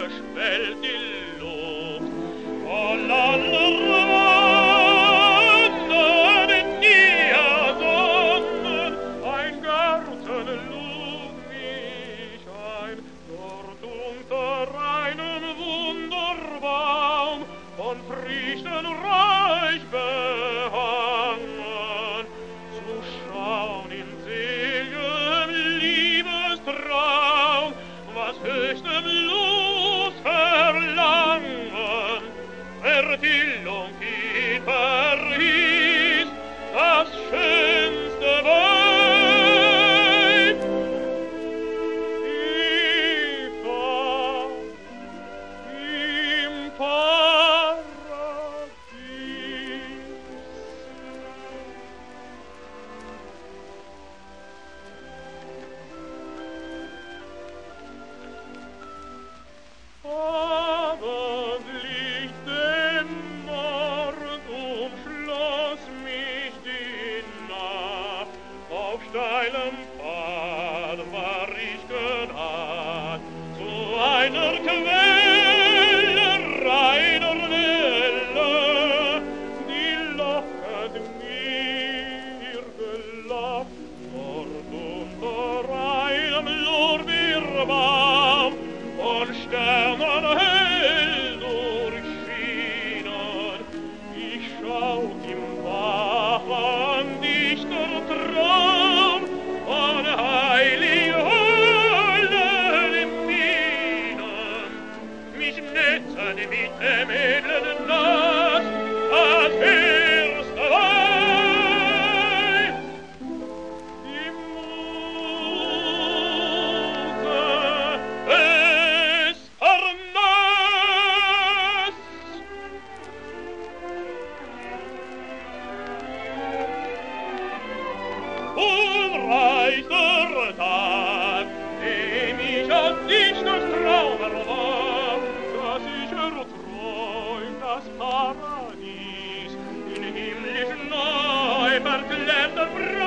schwellt die Luft, voll aller Wandern, Niedersonnen, ein Garten lud mich ein, dort unter einem Wunderbaum, von Früchten reich behangen, zu schauen in seligem Liebestraum, was höchstem Lust verlangen, Erfüllung die verhieß, das schönste Weib. Eva im Paradies. Abendlicht dämmert, umschloss mich die Nacht. Auf steilem Pfad war ich genaht zu einer Quelle reiner Welle, die lockend mir gelockt, dort unter einem Lorbeerbaum, von Sternen hell durchschienen. Ich schaut im wachen, dichter Traum von heilig Hölle Minen, mich netzen mit dem edlen Nass, als erste Weib. Die Muse es vernass. Unreicher Tag, dem ich als Dichters Traum erwarb, dass ich erträumt das Paradies in himmlisch neu verklärter Brand.